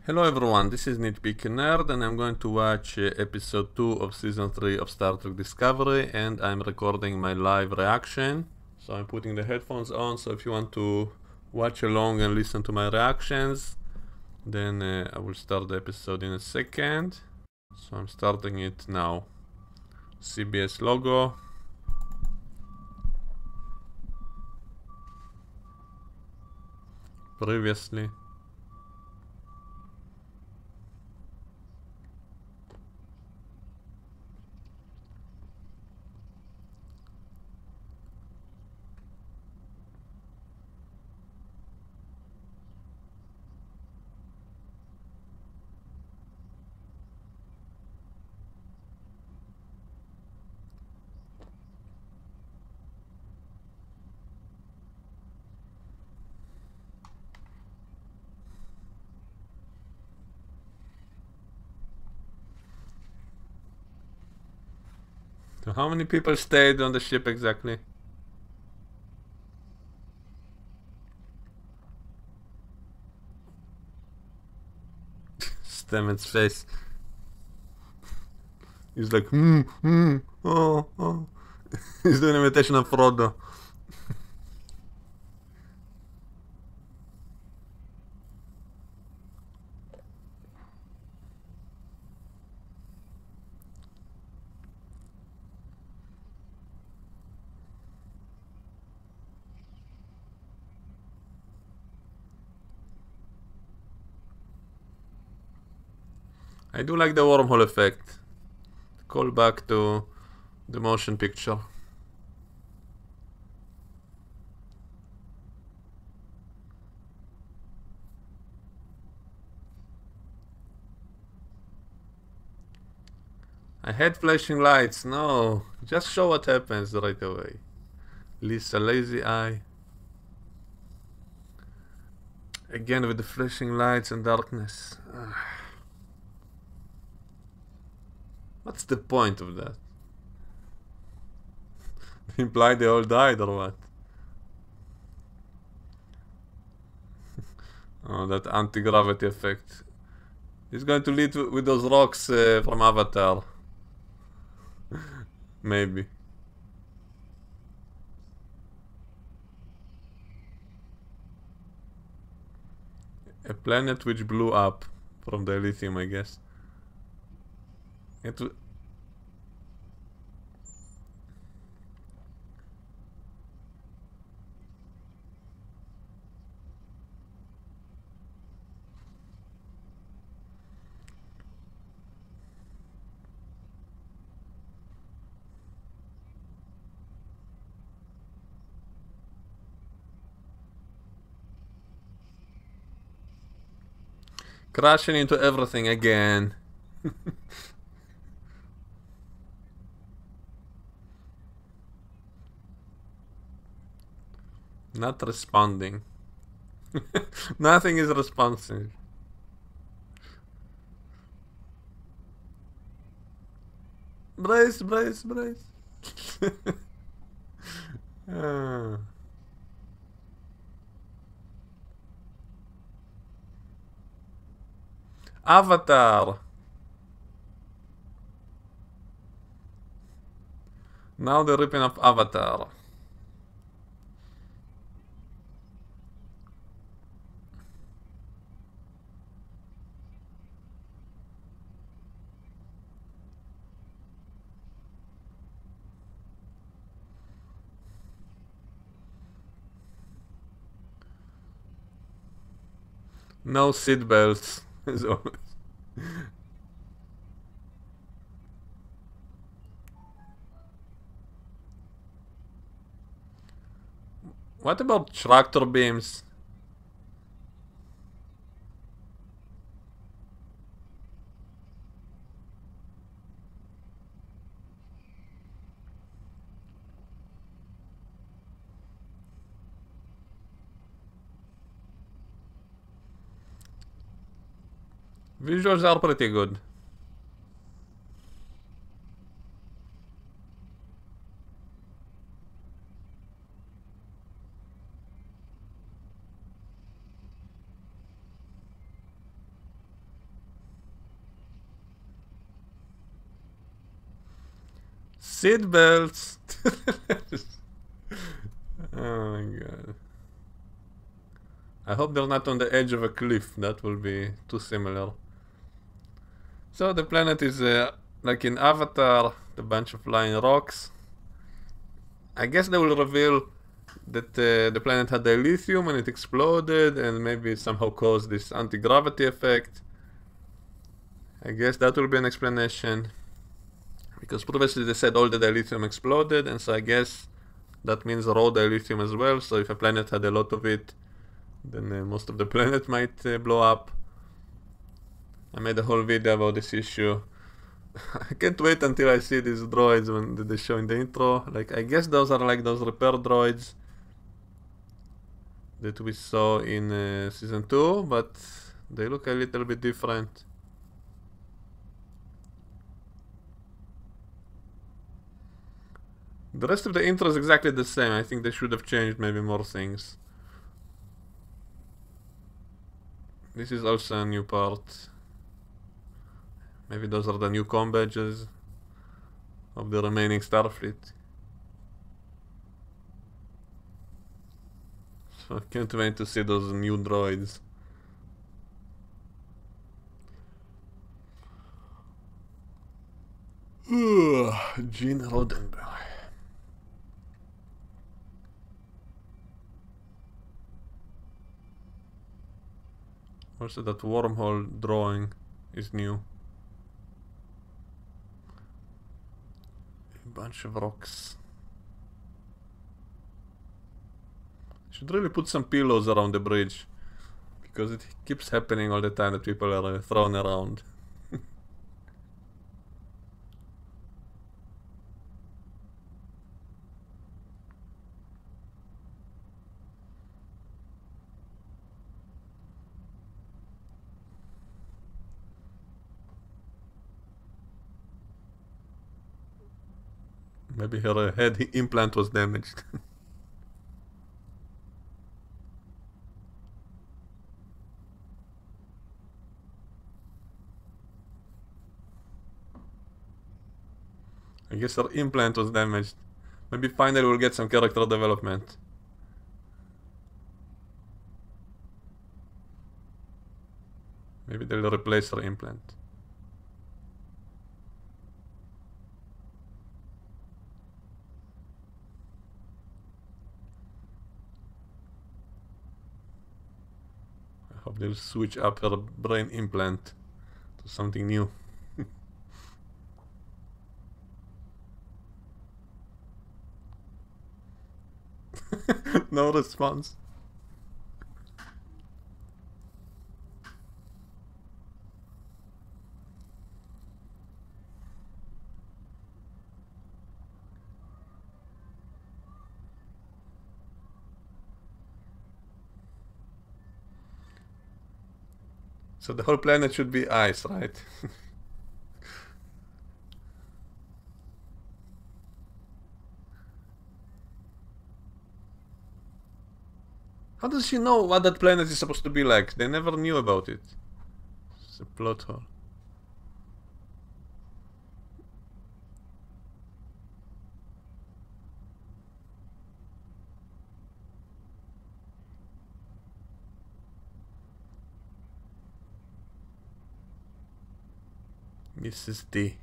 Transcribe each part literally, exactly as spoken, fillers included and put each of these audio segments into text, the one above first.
Hello everyone, this is Nitpicky Nerd and I'm going to watch uh, episode two of season three of Star Trek Discovery, and I'm recording my live reaction. So I'm putting the headphones on, so if you want to watch along and listen to my reactions, then uh, I will start the episode in a second. So I'm starting it now. C B S logo. Previously. So how many people stayed on the ship exactly? Stamets face. He's like, hmm, hmm, oh, oh. He's doing imitation of Frodo. I do like the wormhole effect. Call back to the motion picture. I hate flashing lights, no. Just show what happens right away. Lisa lazy eye. Again with the flashing lights and darkness. Ugh. What's the point of that? Imply they all died or what? Oh, that anti-gravity effect. He's going to lead with those rocks uh, from Avatar. Maybe. A planet which blew up from the lithium, I guess. It w crashing into everything again. Not responding. Nothing is responsive. Brace, brace, brace. Ah. Avatar. Now they're ripping off Avatar. No seat belts, as always. What about tractor beams? Visuals are pretty good. Seat belts. Oh my god. I hope they're not on the edge of a cliff. That will be too similar. So the planet is uh, like in Avatar, a bunch of flying rocks. I guess they will reveal that uh, the planet had dilithium and it exploded and maybe somehow caused this anti-gravity effect. I guess that will be an explanation. Because previously they said all the dilithium exploded, and so I guess that means raw dilithium as well. So if a planet had a lot of it, then uh, most of the planet might uh, blow up. I made a whole video about this issue. I can't wait until I see these droids when they show in the intro. Like, I guess those are like those repair droids that we saw in uh, season two, but they look a little bit different. The rest of the intro is exactly the same. I think they should have changed maybe more things. This is also a new part. Maybe those are the new com badges of the remaining Starfleet. So I can't wait to see those new droids. Gene Roddenberry. Also, that wormhole drawing is new. A bunch of rocks. Should really put some pillows around the bridge, because it keeps happening all the time that people are uh, thrown around. Maybe her uh, head implant was damaged. I guess her implant was damaged. Maybe finally we'll get some character development. Maybe they'll replace her implant. I hope they'll switch up her brain implant to something new. No response. So the whole planet should be ice, right? How does she know what that planet is supposed to be like? They never knew about it. It's a plot hole. Missus D.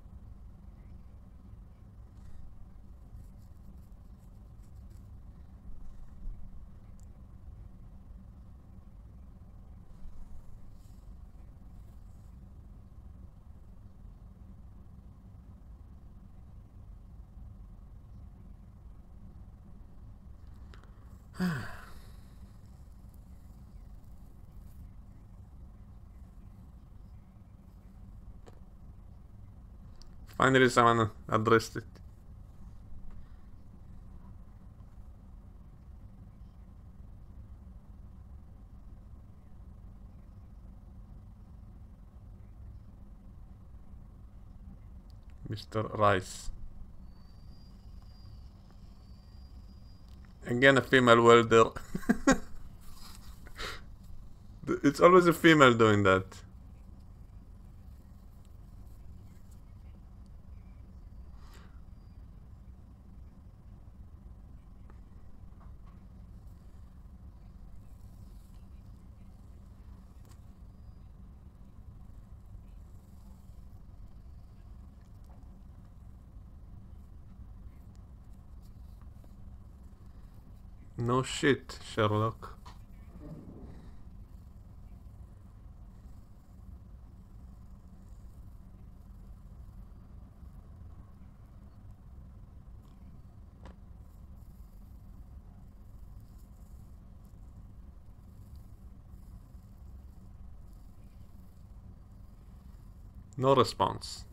Finally someone addressed it. Mister Rice. Again a female welder. It's always a female doing that. No shit, Sherlock. No response.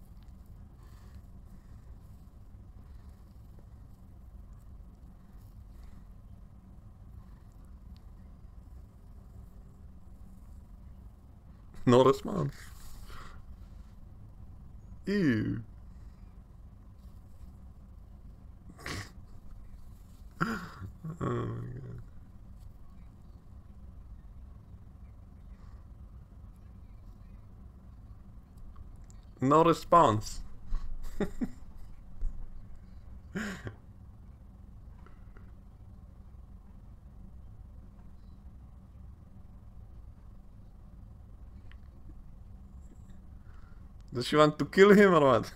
No response. Ew. Oh my god. No response. Does she want to kill him or what?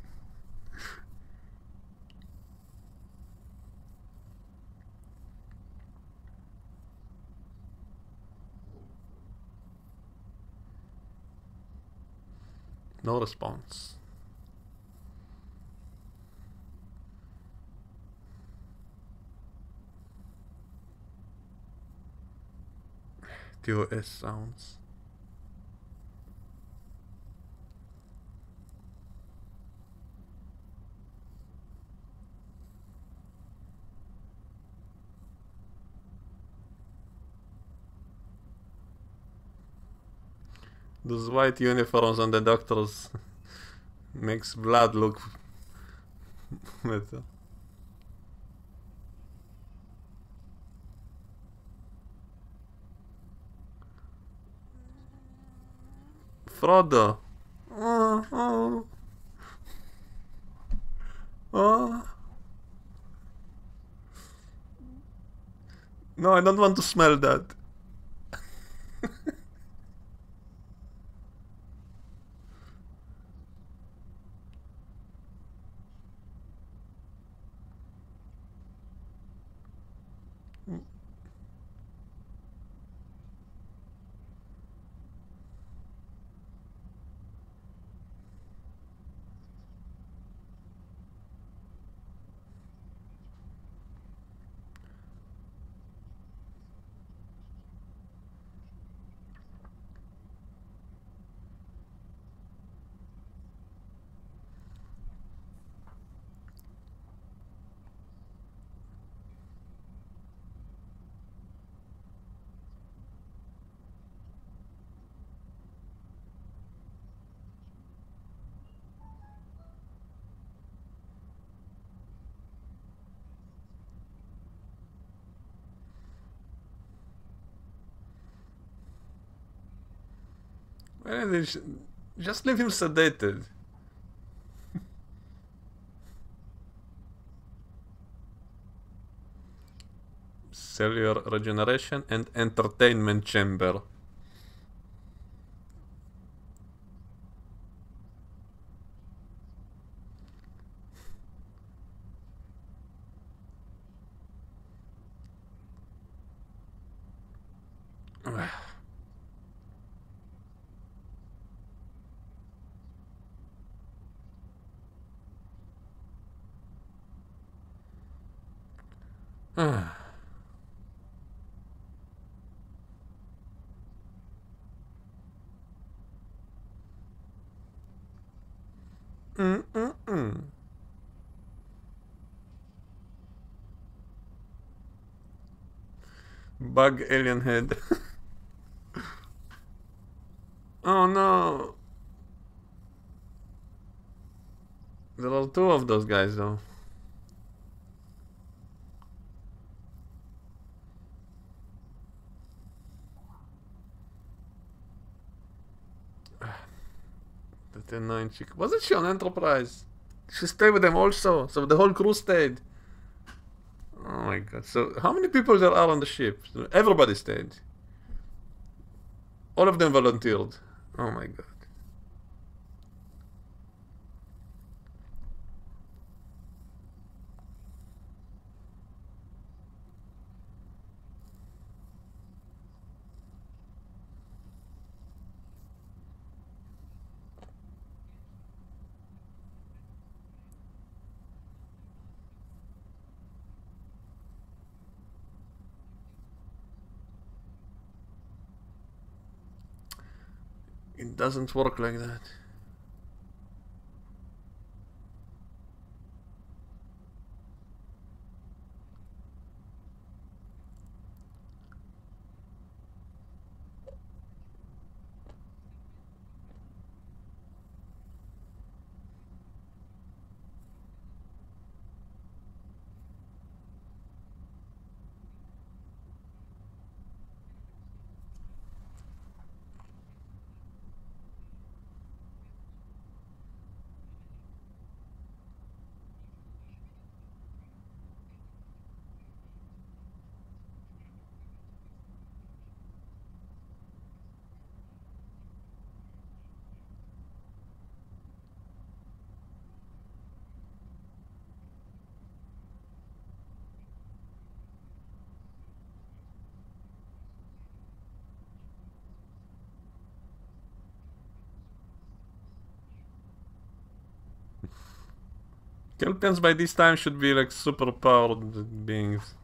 No response. T O S sounds. Those white uniforms on the doctors makes blood look better. Frodo. Oh, oh. Oh. No, I don't want to smell that. Well, just leave him sedated. Cellular regeneration and entertainment chamber. mm, mm, mm. Bug alien head. Oh no. There are two of those guys though. That annoying chick. Wasn't she on Enterprise? She stayed with them also, so the whole crew stayed. Oh my god. So how many people there are on the ship? Everybody stayed. All of them volunteered. Oh my god. It doesn't work like that. Kelpians by this time should be like super powered beings.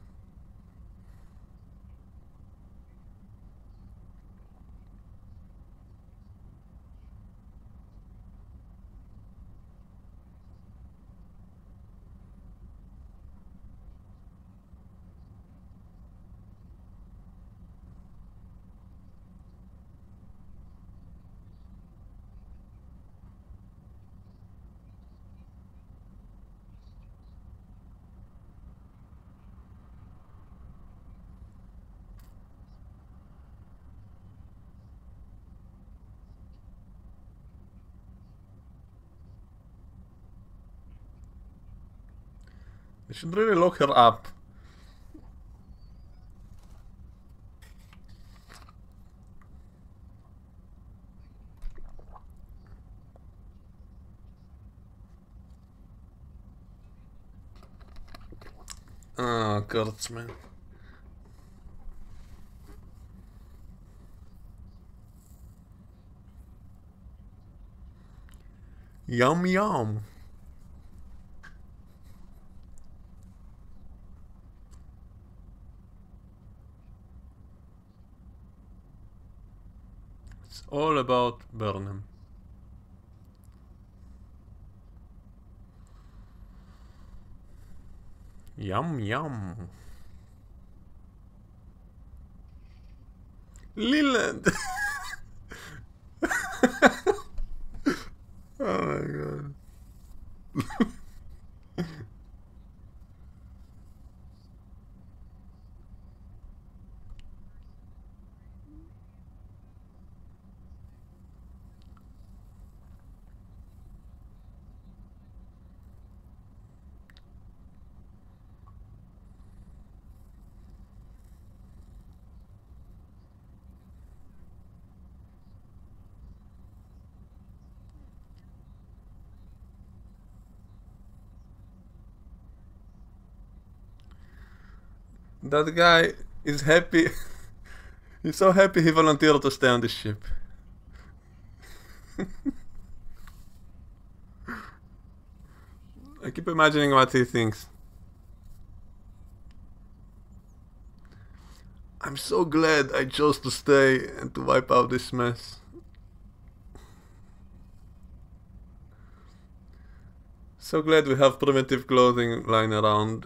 They should really lock her up. Ah, Kurtzman. Yum yum. It's all about Burnham. Yum yum. Leland. Oh my god. That guy is happy. He's so happy he volunteered to stay on the ship. I keep imagining what he thinks. I'm so glad I chose to stay and to wipe out this mess. So glad we have primitive clothing lying around.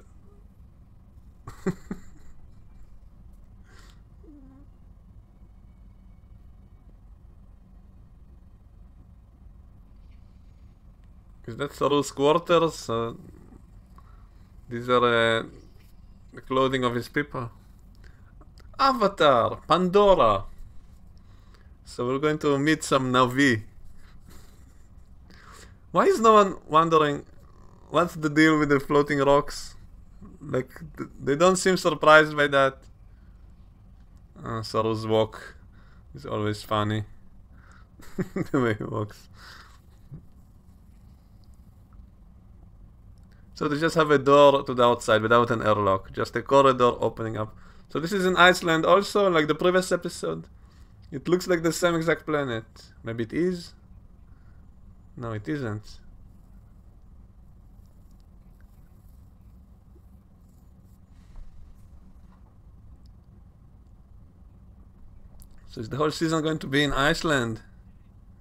Is that Saru's quarters? Uh, these are uh, the clothing of his people. Avatar! Pandora! So we're going to meet some Na'vi. Why is no one wondering what's the deal with the floating rocks? Like, th they don't seem surprised by that. Uh, Saru's walk is always funny. The way he walks. So they just have a door to the outside without an airlock. Just a corridor opening up. So this is in Iceland also, like the previous episode. It looks like the same exact planet. Maybe it is? No, it isn't. So is the whole season going to be in Iceland?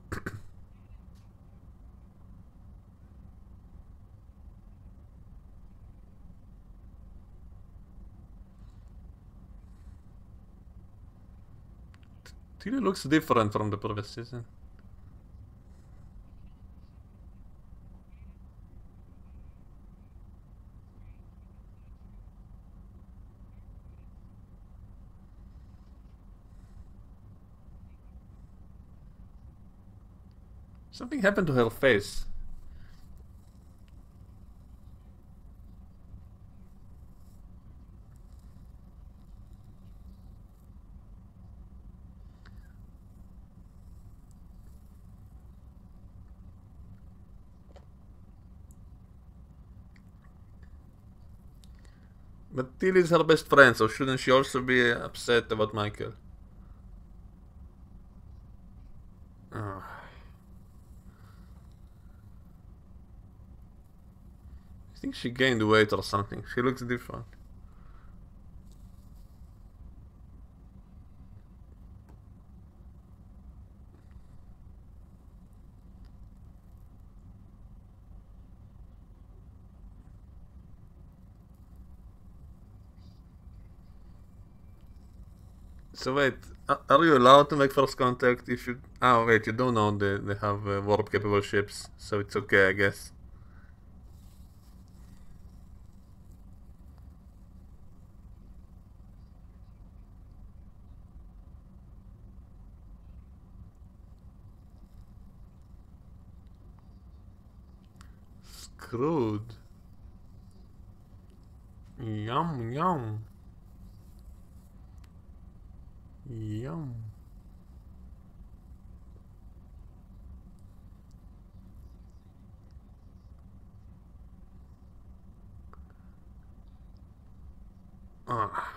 Tilly looks different from the previous season. Something happened to her face. But Tilly is her best friend, so shouldn't she also be upset about Michael? Oh. I think she gained weight or something. She looks different. So wait, are you allowed to make first contact if you... Oh wait, you don't know they, they have uh, warp capable ships, so it's okay I guess. Screwed. Yum yum. Yum. Ah.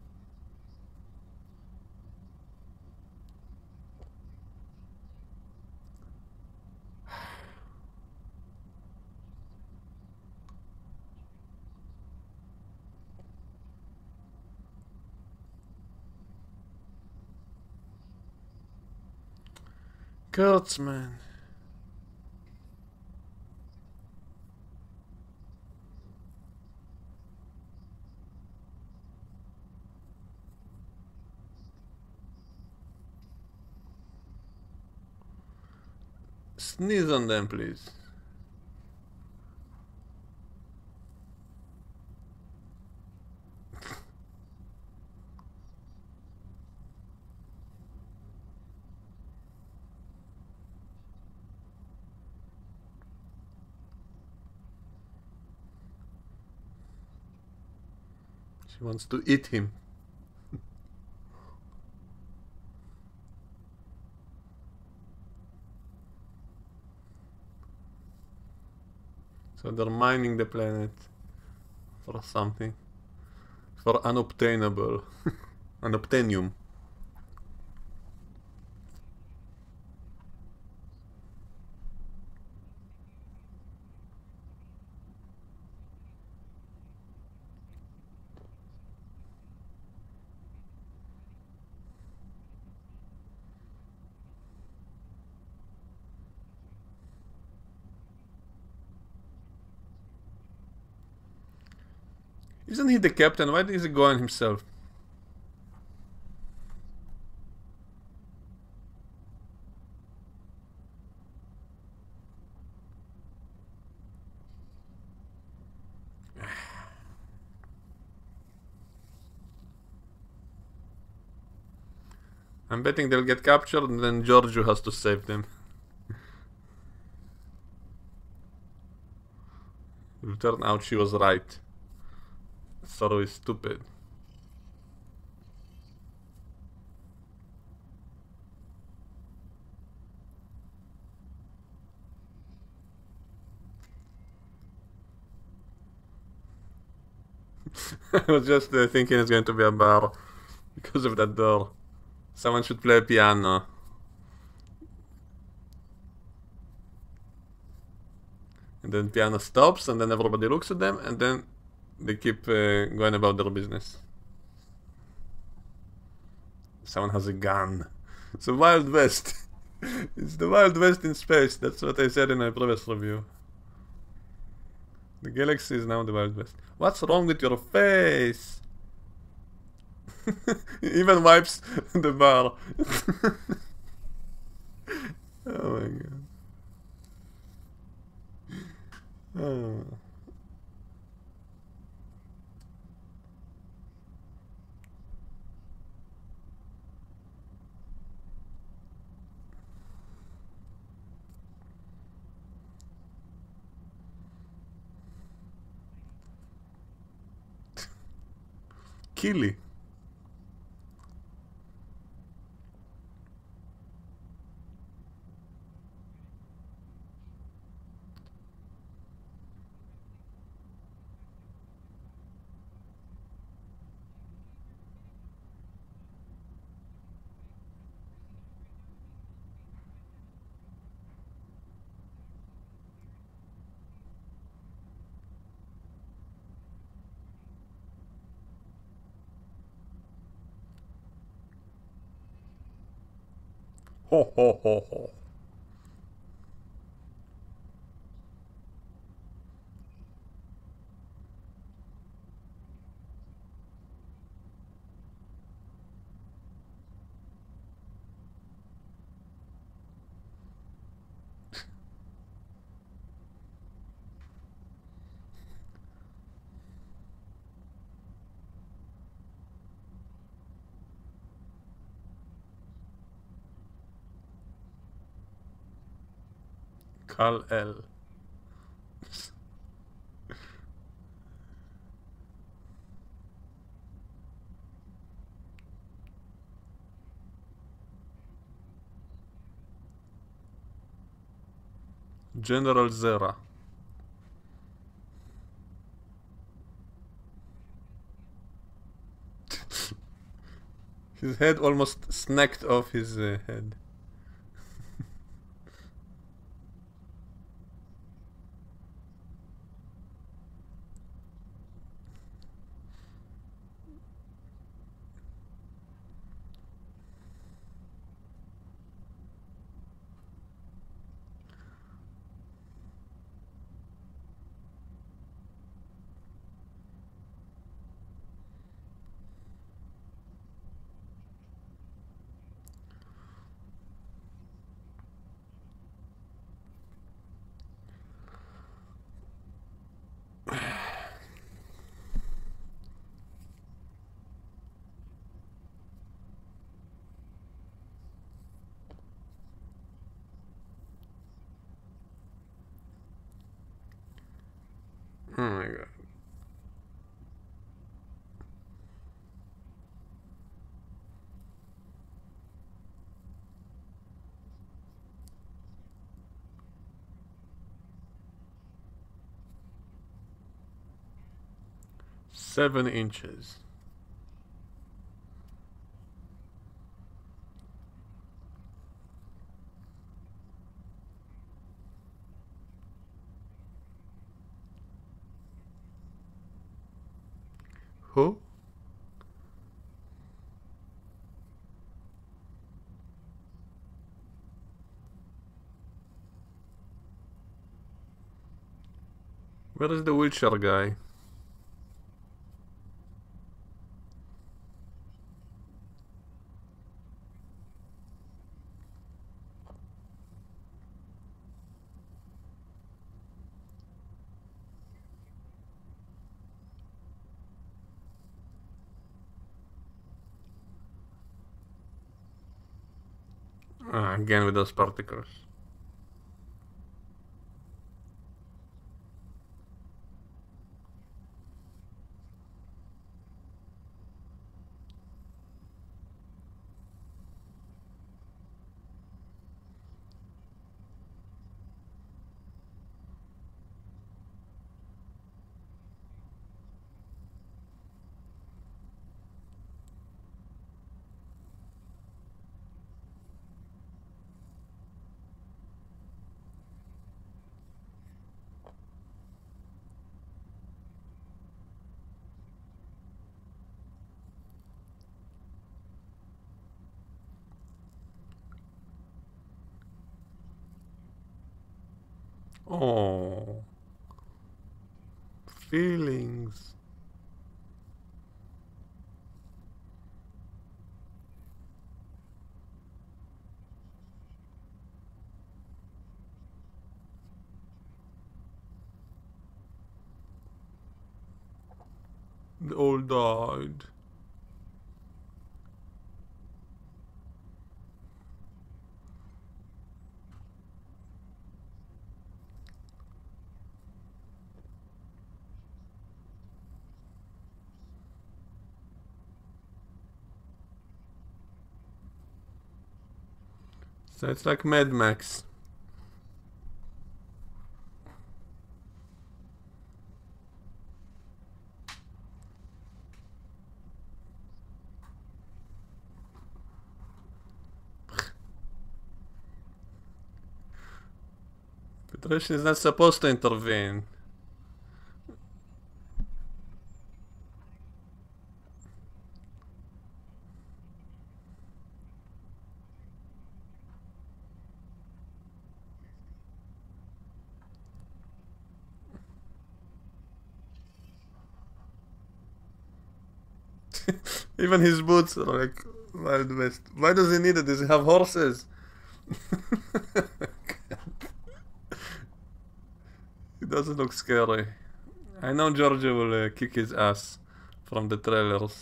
Kurtzman. Sneeze on them, please. She wants to eat him. So they're mining the planet for something. For unobtainable. Unobtainium. Isn't he the captain? Why is he going himself? I'm betting they'll get captured and then Giorgio has to save them. It'll turn out she was right. Sorrow is stupid. I was just uh, thinking it's going to be a bar because of that door. Someone should play a piano. And then piano stops and then everybody looks at them and then they keep uh, going about their business. Someone has a gun. It's a Wild West. It's the Wild West in space. That's what I said in my previous review. The galaxy is now the Wild West. What's wrong with your face? He even wipes the bar. Oh my god. Oh. Killy. Ho ho ho ho. Kal-El. General Zera. His head almost snacked off his uh, head. Oh my god. Seven inches. Who? Where is the wheelchair guy? Ah, again with those particles. Oh, feelings. They all died. So it's like Mad Max. Petrushkin is not supposed to intervene. Even his boots are like Wild West. Why does he need it? Does he have horses? He doesn't look scary. I know Georgia will uh, kick his ass from the trailers.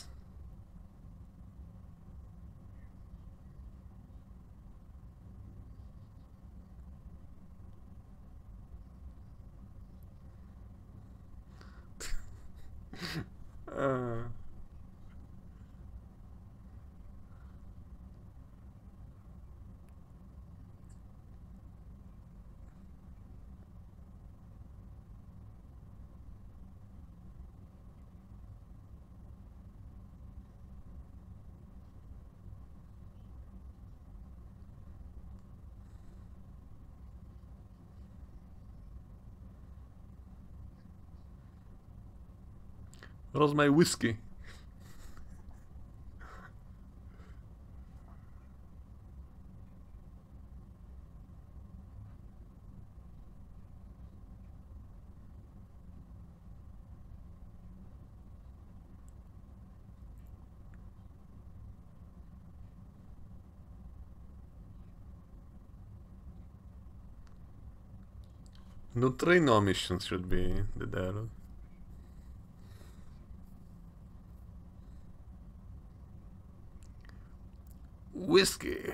uh. Where's my whiskey? Neutrino missions should be the dialogue. Whiskey.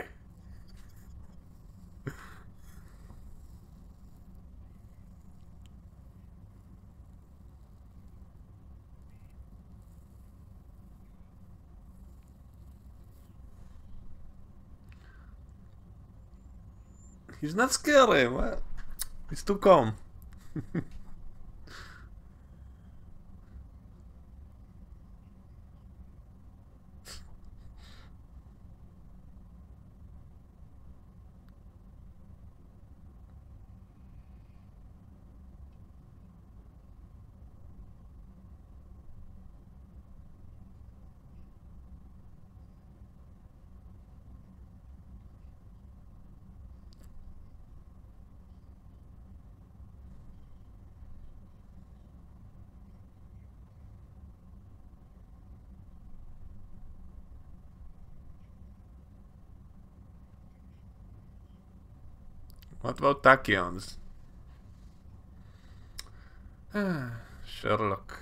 He's not scary. What? He's too calm. What about tachyons? Sherlock.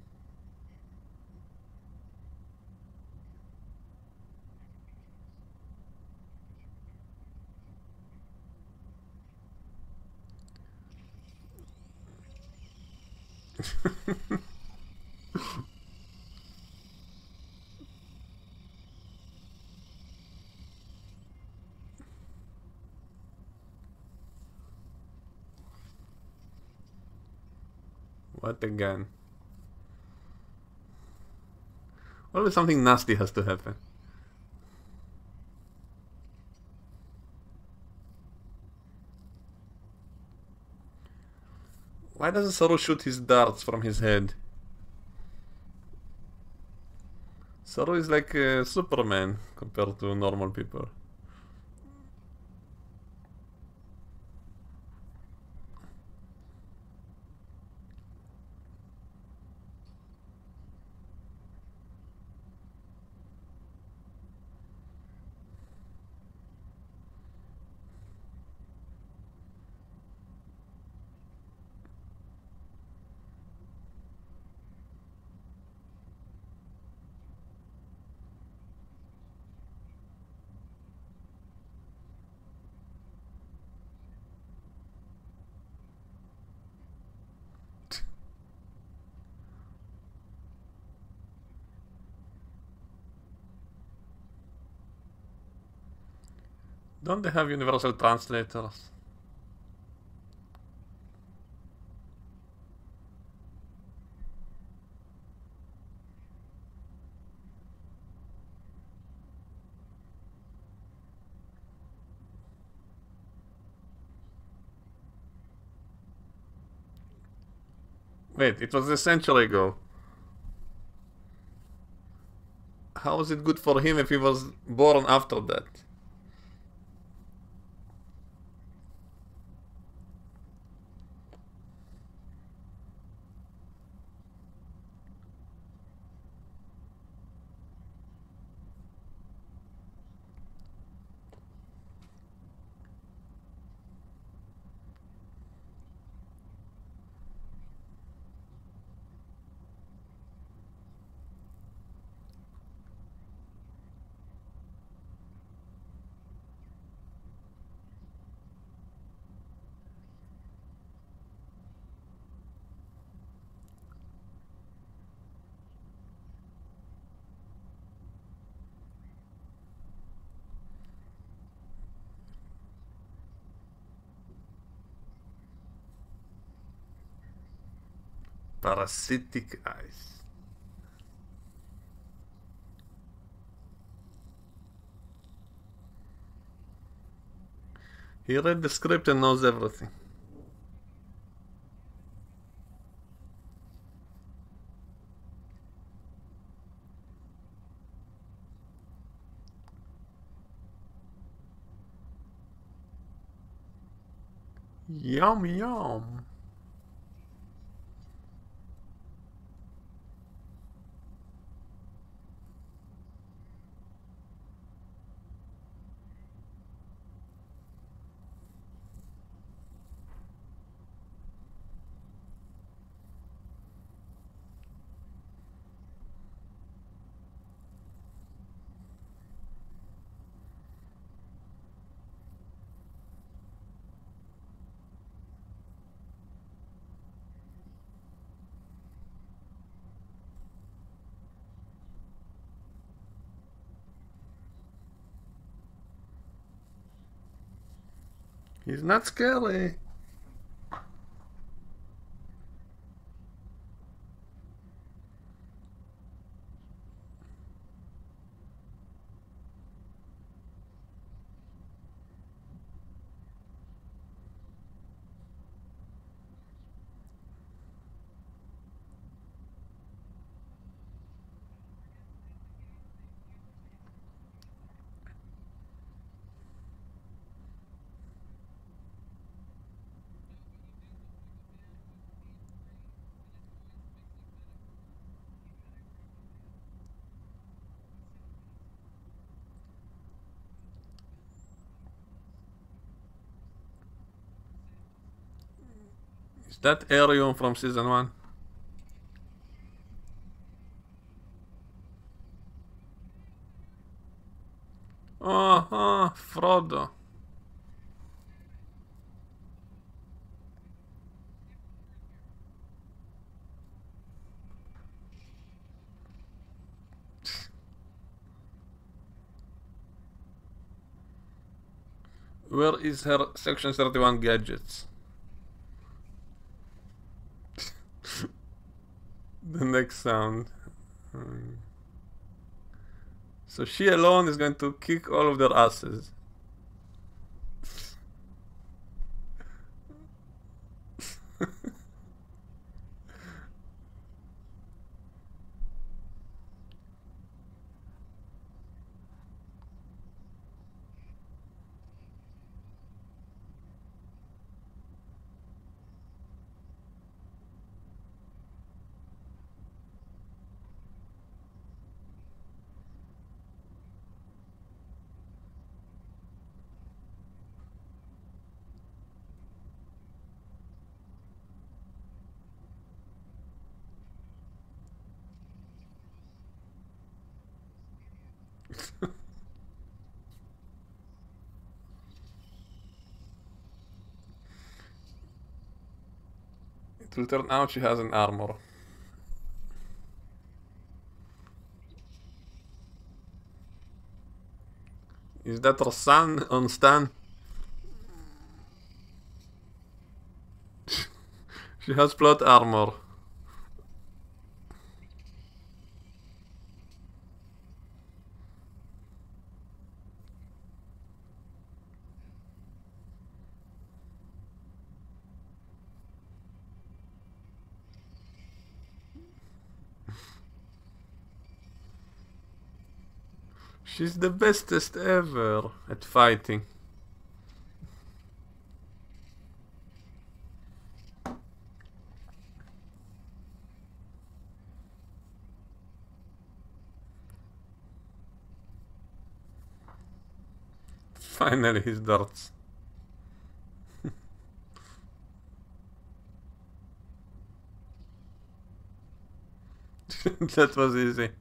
What again? Always something nasty has to happen. Why doesn't Saru shoot his darts from his head? Saru is like uh, Superman compared to normal people. Don't they have universal translators? Wait, it was a century ago. How was it good for him if he was born after that? Parasitic eyes. He read the script and knows everything. Yum yum. He's not scary. Is that Arion from season one? Oh, oh, Frodo. Where is her Section thirty-one gadgets? The next sound. Um, so she alone is going to kick all of their asses. It will turn out she has an armor. Is that her son on Stan? She has plot armor. She's the bestest ever at fighting. Finally his darts. That was easy.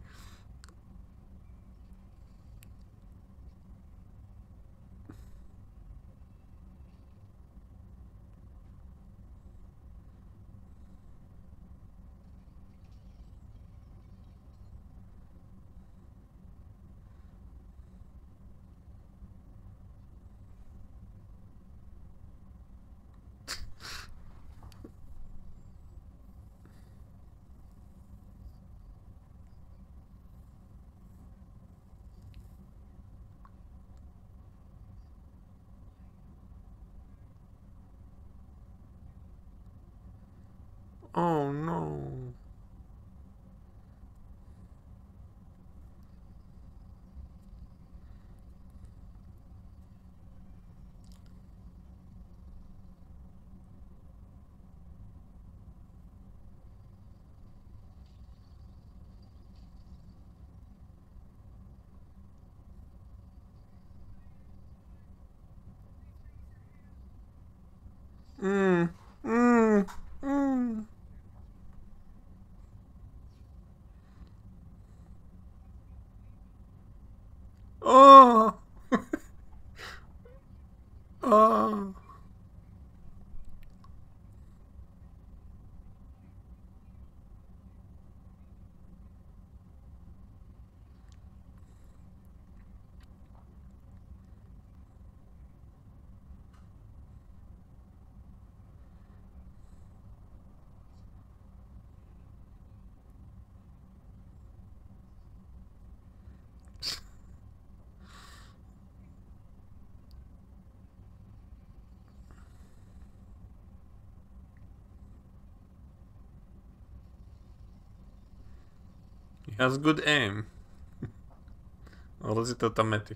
Oh no. Mm, mm, mm. Oh, oh. He has good aim. Or is it automatic?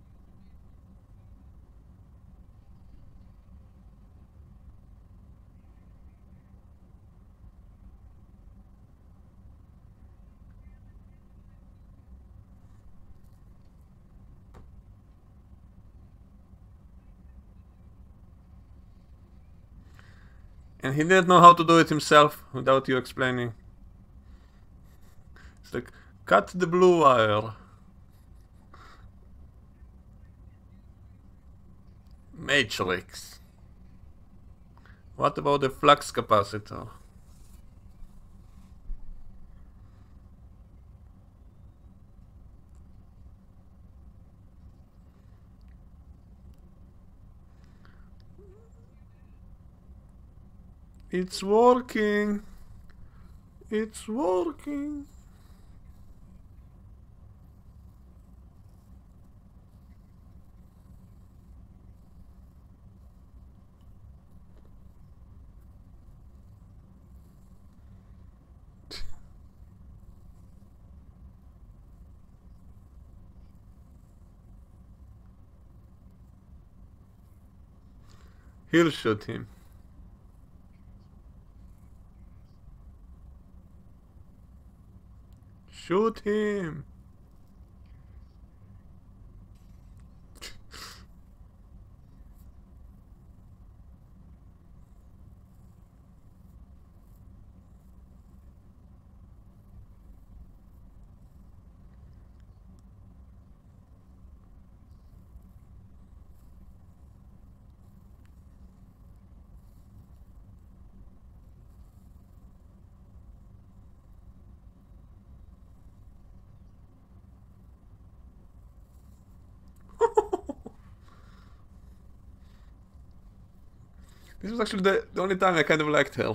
And he didn't know how to do it himself without you explaining. It's like, cut the blue wire. Matrix. What about the flux capacitor? It's working. It's working. He'll shoot him. Shoot him. This was actually the, the only time I kind of liked her.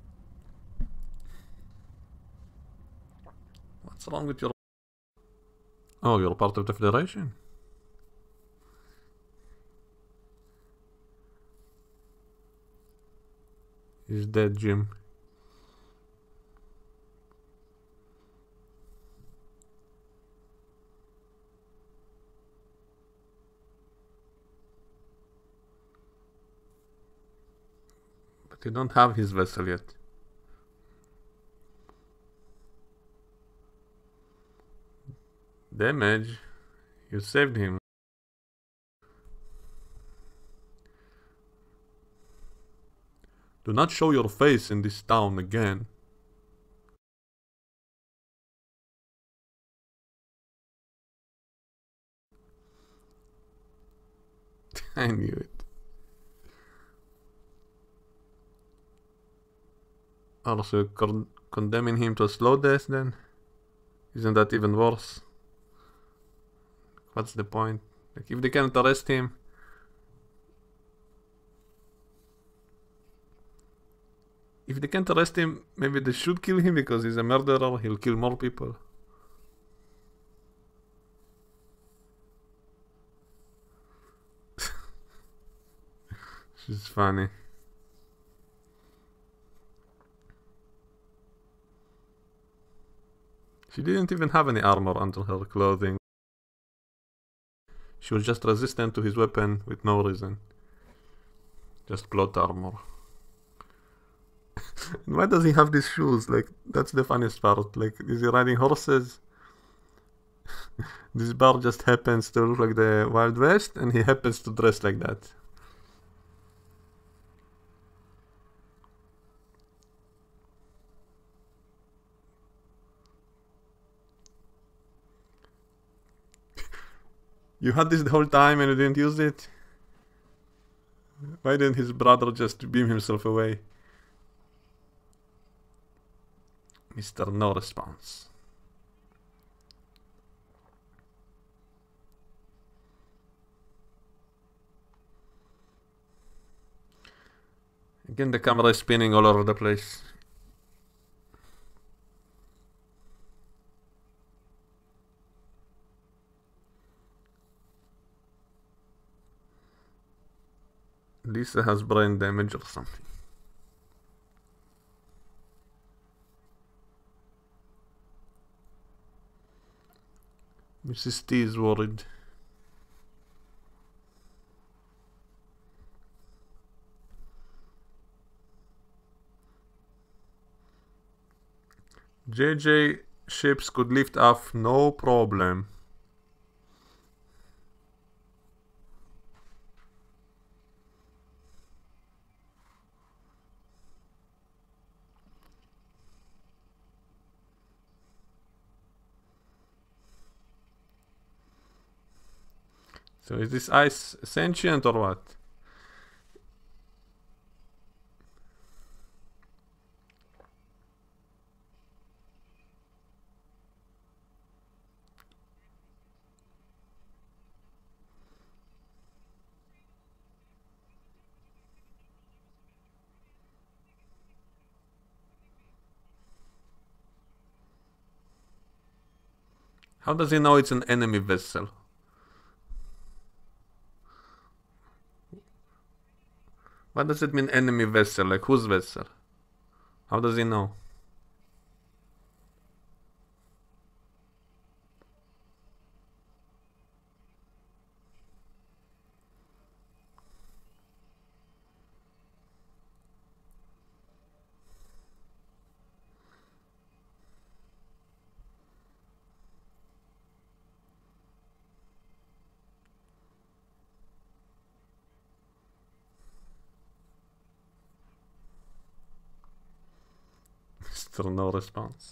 What's wrong with your... Oh, you're part of the Federation? He's dead, Jim. But you don't have his vessel yet. Damage. You saved him. Do not show your face in this town again. I knew it. Also, con condemning him to a slow death then? Isn't that even worse? What's the point? Like, if they can't arrest him... If they can't arrest him, maybe they should kill him because he's a murderer, he'll kill more people. She's funny. She didn't even have any armor under her clothing. She was just resistant to his weapon with no reason. Just plot armor. And why does he have these shoes? Like, that's the funniest part. Like, is he riding horses? This bar just happens to look like the Wild West, and he happens to dress like that. You had this the whole time and you didn't use it? Why didn't his brother just beam himself away? Mister No response. Again, the camera is spinning all over the place. Lisa has brain damage or something. Missus T is worried. J J ships could lift off no problem. So is this ice sentient or what? How does he know it's an enemy vessel? What does it mean, enemy vessel? Like, whose vessel? How does he know? Still no response.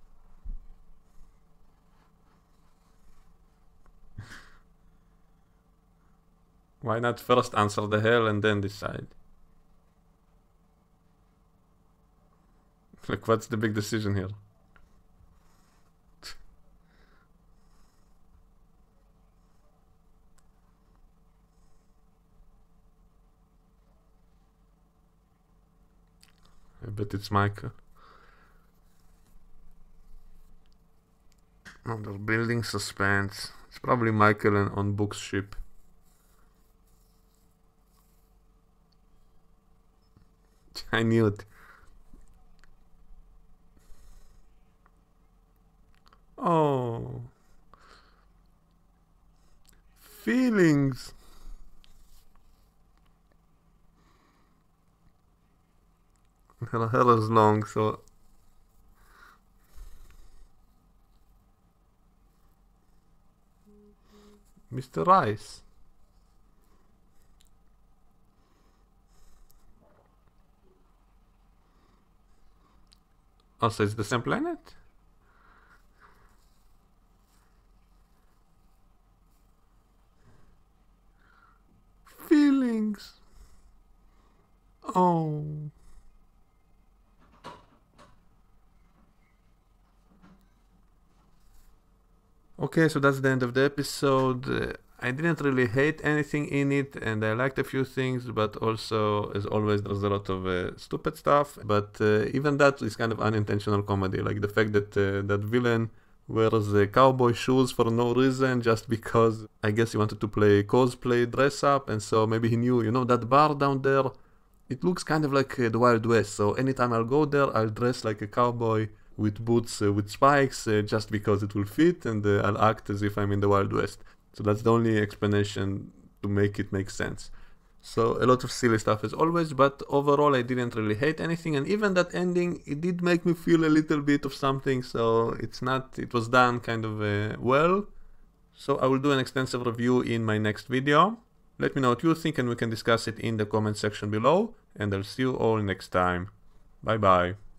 Why not first answer the hell and then decide? Like, what's the big decision here? I bet it's Michael. Oh, they're building suspense. It's probably Michael and on Book's ship. I knew it. Oh. Feelings. Her hair is long, so... Mister Rice. Also, it's the same planet? Feelings. Oh. Okay, so that's the end of the episode. Uh, I didn't really hate anything in it, and I liked a few things, but also, as always, there's a lot of uh, stupid stuff. But uh, even that is kind of unintentional comedy, like the fact that uh, that villain wears uh, cowboy shoes for no reason, just because I guess he wanted to play cosplay, dress up, and so maybe he knew, you know, that bar down there, it looks kind of like uh, the Wild West, so anytime I'll go there, I'll dress like a cowboy with boots uh, with spikes, uh, just because it will fit, and uh, I'll act as if I'm in the Wild West. So that's the only explanation to make it make sense. So a lot of silly stuff as always, but overall I didn't really hate anything, and even that ending, it did make me feel a little bit of something, so it's not, it was done kind of uh, well. So I will do an extensive review in my next video. Let me know what you think and we can discuss it in the comment section below, and I'll see you all next time. Bye bye.